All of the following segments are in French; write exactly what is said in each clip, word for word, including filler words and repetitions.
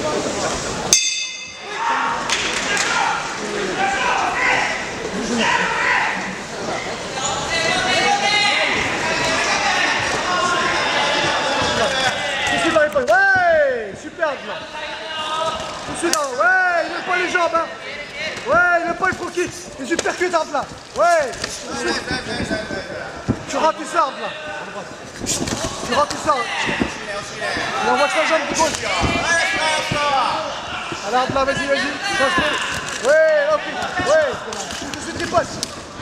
Ouais, super là. Tout de suite là. Ouais, il n'aime pas les jambes. Hein. Ouais, il n'aime pas les front kicks. Les uppercuts là. Ouais. Tu rates tout ça là. Tu rates tout ça. Il envoie sa jambe de gauche. Alors là, vas-y, vas-y. Ouais, ok. Ouais. Tout de suite il passe.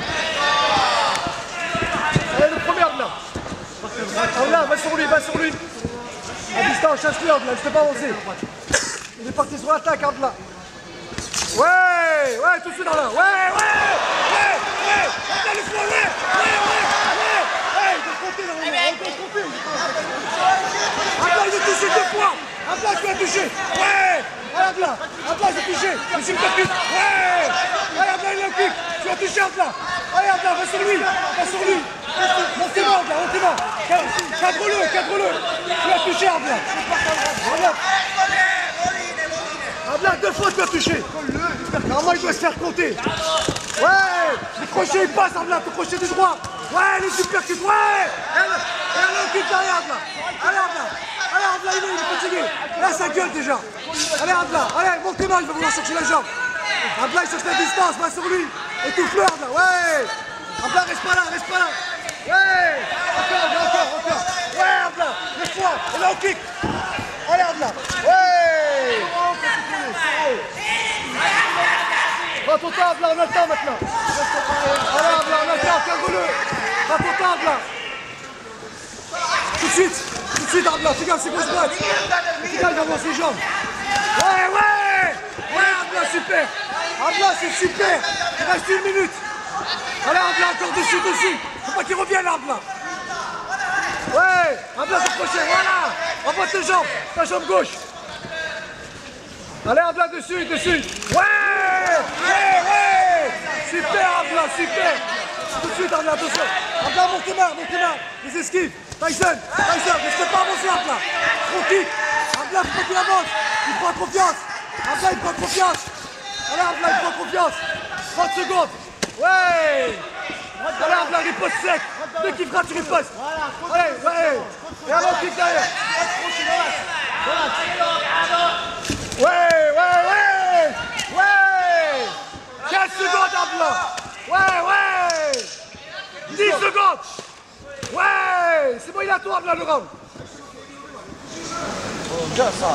Allez, le premier là. Ah là, va sur lui, va sur lui. À distance, chasse-lui, là, je peux pas avancer. Il est parti sur l'attaque, là. Ouais, ouais, tout de suite dans là. Ouais, ouais, ouais, ouais, attends le flow, ouais, ouais, ouais, ouais. Ouais, il doit compter, là, on doit compter. Un plat, il est touché deux fois. Un plat, tu l'as touché. Ouais, un plat, un plat, j'ai touché. Mais c'est une percute. Ouais, allez, un plat, il a un kick. Tu as touché un plat. Allez, un plat, va sur lui, va sur lui. Montez-moi, là, montez-moi. Cadre-le, cadre-le. Tu l'as touché, un plat. Voilà. Un plat, deux fois, tu l'as touché. Normalement, il doit se faire compter. Ouais, le crochet, il passe, un plat, ton crochet du droit. Ouais, les supercutes, ouais. Et là, on quitte derrière, là. Allez, un plat. Allez, un plat, il est fatigué. Là, ça gueule déjà. Allez, un plat. Allez, montez-moi, il va vouloir chercher la jambe. Un plat, il cherche la distance, va sur lui. Et tout fleur, là, ouais. Un plat, reste pas là, reste pas là. Ouais. Encore, encore, encore. Ouais, un plat, reste-toi. Et là, on kick. Allez, un plat. Ouais. Va ton table, là, on a le temps maintenant. Allez, un plat, on a le temps, calme-le. Va ton table, là. Tout de suite, tout de suite, Abla, fais gaffe, c'est gauche droite. Fais gaffe d'avoir ses jambes. Ouais, ouais. Ouais, Abla, super. Abla, c'est super. Il reste une minute. Allez, Abla, encore dessus, dessus. Faut pas qu'il revienne, Abla. Ouais, Abla, c'est crochet, voilà. Envoie tes jambes, ta jambe gauche. Allez, Abla, dessus, dessus. Ouais, ouais, ouais. Super, Abla, super. Tout de suite, Abla, attention. Abla, monte tes mains, monte tes mains. Les esquives. Tyson, Tyson, reste pas avancer, Abla. Trop kick. Abla, faut pas qu'il avance. Il prend confiance. Abla, il prend confiance. Allez, Abla, il prend confiance. trente secondes. Ouais. Allez, Abla, riposte sec. Dès qu'il fera, tu ripostes. Allez, ouais. Et alors, kick derrière. Ouais, ouais, ouais. Ouais. quinze secondes, Abla. Ouais, ouais. dix secondes. Ouais. C'est bon, il a tout, Abla, le round. Già sa.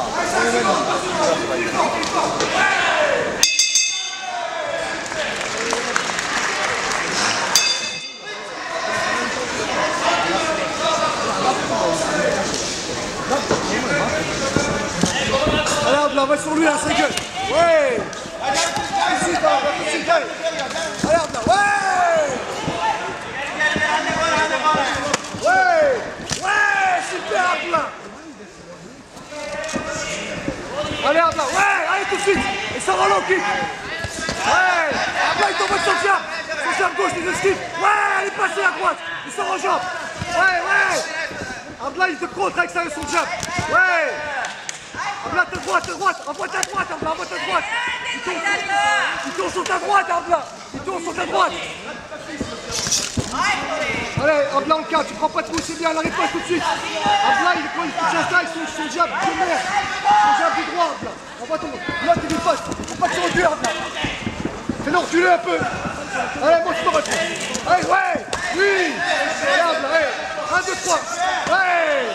Allez, Abla, va sur lui, hein, c'est gueule. Ouais. Ici, ici, allez. Allez, Abla, ouais. Ouais. Ouais, super, Abla. Allez, Abla, ouais, allez tout de suite. Et ça va l'en kick. Ouais. Abla, il tombe sur le jab. Son jab gauche, il esquive. Ouais, il est passé à droite. Il sort en jambe. Ouais, ouais. Abla, il te contre avec ça, son jab. Ouais. Abla, ta droite, ta droite. Envoie ta droite, Abla, envoie ta droite. Il tourne, il tourne sur ta droite, Abla. Il tourne sur ta droite. Allez, Abla, en cas, tu prends pas de coup, c'est bien, la riposte tout de suite. Abla, il, quand il touche à ça, il son, son jab de merde. Son jab du droit, Abla. Envoie ton... Là, tu ripostes. Faut pas que tu recules, Abla. Fais-le reculer un peu. Allez, moi, je te retrouve. Allez, ouais. Oui. Allez, Abla, allez. un, deux, trois. Ouais.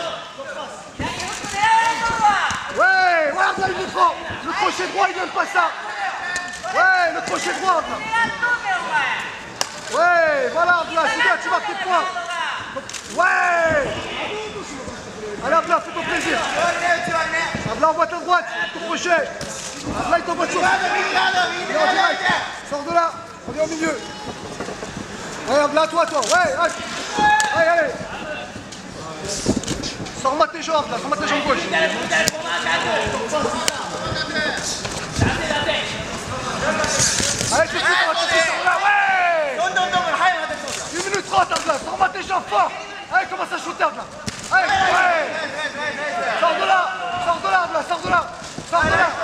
Ouais, ouais, Abla, il le prend. Le crochet droit, il n'aime pas ça. Ouais, le crochet droit, Abla. Ouais, voilà, Abla, c'est bien, tu marques tes points. Ouais. Allez, Abla, fais ton plaisir. Abla, envoie ta droite, ton crochet. Abla, il t'envoie sur. Il est en direct. Sors de là, on est au milieu. Allez, Abla, toi, toi. Ouais, allez. Allez, allez. Sors-moi tes jambes, là, sors-moi tes jambes gauche. Allez, tout de suite, on va te faire là, ouais. une minute trente, Abla, sors-moi tes jambes fort. Allez, commence à shooter, Abla. Allez, ouais. Sors de là, sors de là, Abla, sors de là. Sors de là.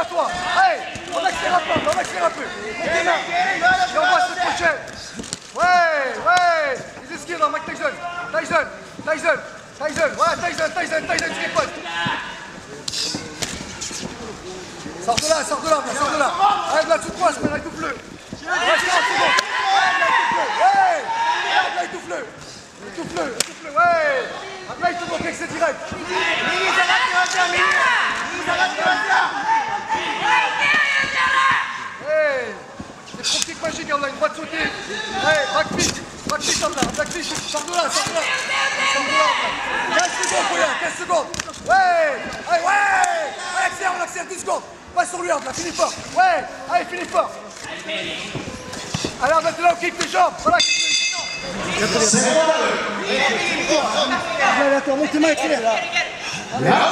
à toi. Allez, on accélère un peu, on accélère un peu. Monte tes mains. Et on va se prochaine. Ouais, ouais. Les esquives dans Mike Tyson. Tyson, Tyson, Tyson. Ouais, Tyson, Tyson, Tyson, tu ripostes. Sors de là, sors de là, sors de là. Allez, là, tout droit, je mets là, tout bleu. Ouais, quarante secondes. Ouais, là, il touffle. Il touffle, il touffle, ouais. Là, il te montre que c'est direct. Hey, des promptiques magiques, on a une droite sautée. Hey, backflip, backflip, on a un backflip. Sors de là, sors de là. Sors de là. quinze secondes, Koya, quinze secondes. Ouais, allez, ouais. Allez, accélère, on accélère, dix secondes. Pas sur lui, là, finis fort. Ouais, allez, finis fort. Allez, on va te là, on kick tes jambes. Voilà, kick tes jambes. Allez, attends, monte tes mains, accélère. Allez, là,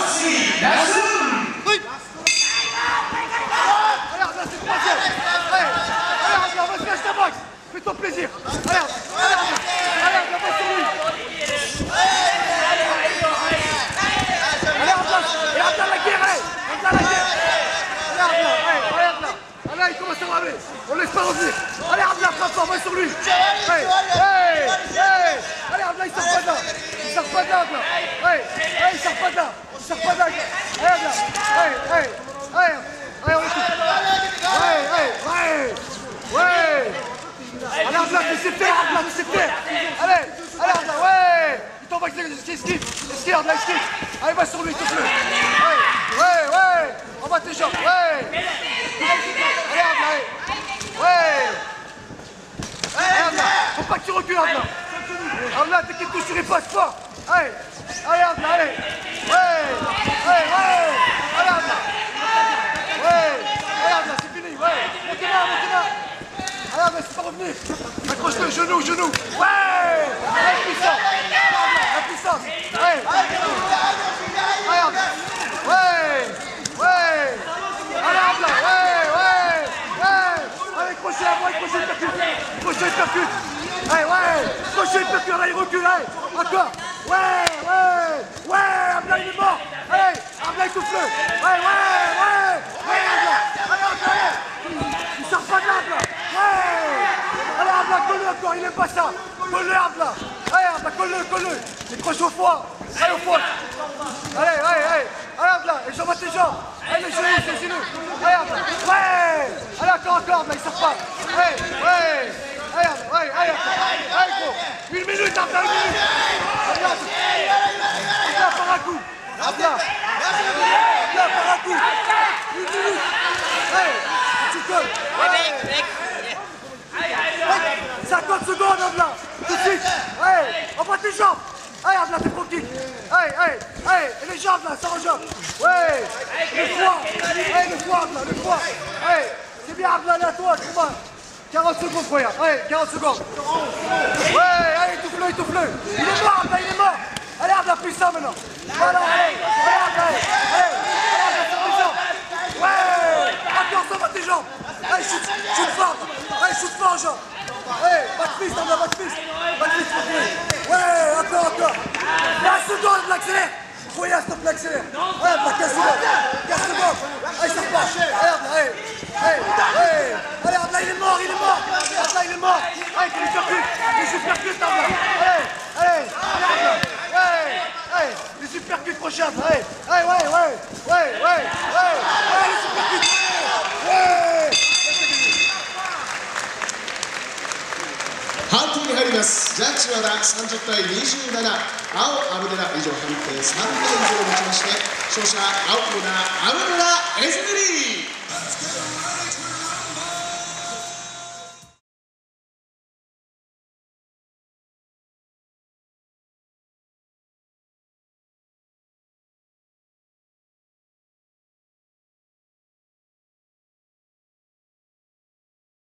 c'est troisième. Allez, allez, on va se lâcher ta boxe. Fais-toi plaisir. Allez, allez, allez, on va sur lui. Allez, on place. Et attends la guerre, allez. Attends la guerre. Regarde là, allez, regarde là. Allez, il commence à braver. On laisse pas revenir. Allez, regarde là, frappe, va sur lui. Hey, hey, hey. Allez, regarde là, il sort pas de là. Il sort pas de là, là. Hey, hey, il sort pas de là. Il sort pas de là. Regarde là. Hey, hey, hey. Allez, on écoute. Ouais, ouais, ouais. Ouais. Allez, regarde là, laissez faire, regarde là, laissez faire. Allez, allez, regarde là, ouais. Il t'envoie avec les esquives. Esquive, regarde là, esquive. Allez, va sur lui, touche-le. Ouais, ouais, ouais. Envoie tes jambes, ouais. Allez, regarde là, ouais. Regarde là, faut pas que tu recules, regarde là. Regarde là, t'es qui te touche, tu ripostes fort. Allez, allez, regarde là, allez. Ouais, ouais, ouais. Allez, regarde là. Ouais, regarde là, c'est fini, ouais. Montez là, montez là. Regarde là, c'est pas revenu. Accroche-le, genou, genou. Ouais. La puissance. La puissance. Ouais. Regarde. Ouais. Ouais. Regarde là, ouais, ouais. Ouais. Allez, crochet à moi, crochet le percute. Crochet le percute. Allez, ouais. Crochet le percute, allez, recule, allez. Encore. Ouais, ouais. Ouais, Abla, il est mort. Allez, Abla, il touche-le. Ouais, ouais, ouais. Ouais, Abla. Allez, encore. Il sort pas de là, Abla. Ouais. Allez, Abla, colle-le encore, il aime pas ça. Colle-le, Abla. Allez, Abla, colle-le, colle-le. Il croche au foie. Allez, au foie. Allez, allez, allez. Allez, Abla, et jambes à tes jambes. Allez, les genoux, c'est les genoux. Allez, Abla. Ouais. Allez, encore, encore, Abla, il sort pas. Ouais, ouais. Allez, Abla, allez, allez, allez, gros. Une minute, Abla, une minute. Abla, Abla, par un coup. Abla. Abla, par un coup. Une minute. Allez, tu colles. Ouais. cinquante secondes, Abla. Tout de suite. Allez, envoie tes jambes. Allez, Abla, t'es pro kick. Allez, allez, allez. Et les jambes, là, sans jambes. Ouais. Le foie. Allez, le foie, Abla, le foie. Allez, c'est bien, Abla, allez à toi, combat. quarante secondes, frère. Allez, quarante secondes. Ouais, allez, étouffe-le, étouffe-le. Il est mort, Abla, il est mort. Allez, Abla, puissant maintenant. Voilà, allez, allez, Abla, allez. Allez, Abla, sur tes jambes. Ouais. Encore, ça va tes jambes. Allez, shoot, shoot fort. Allez, shoot fort, jambes. Allez, back fist, Abla, back fist. Back fist, back fist. Ouais, encore, encore. quinze secondes, Abla, accélère. Koya, stop, l'accélère. Allez, Abla, quinze secondes. quinze secondes. Allez, ça repart. Allez, Abla, allez. Allez, allez. Allez, Abla, il est mort, il est mort. Abla, il est mort. Allez, tu lui percutes. Tu lui percutes, Abla. Allez, allez. Allez, Abla. Allez, allez. Les supercutes prochaines. Allez, allez, ouais, ouais. Ouais, ouais, ouais. Allez, les supercutes. Ouais. 判定に入ります。ジャッジはさんじゅうたいにじゅうなな、青アブデラ以上判定さんたい以上をもちまして勝者青コーナーアブデラエステリー。